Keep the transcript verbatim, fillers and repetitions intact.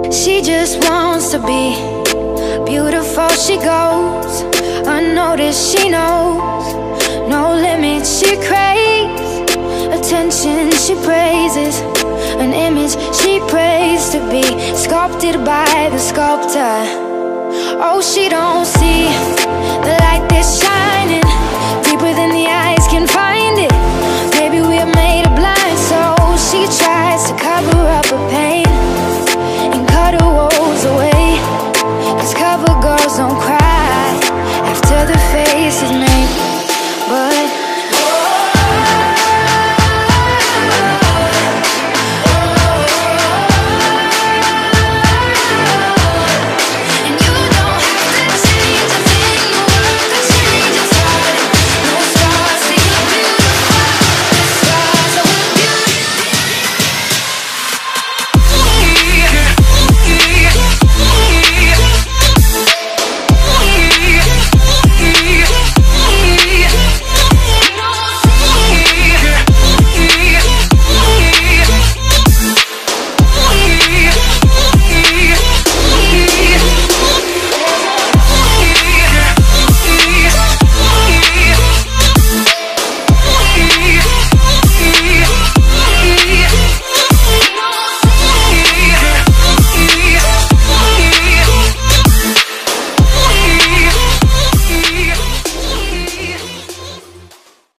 She just wants to be beautiful. She goes unnoticed, she knows no limits. She craves attention, she praises an image she prays to be sculpted by the sculptor. Oh, she don't see the light that shines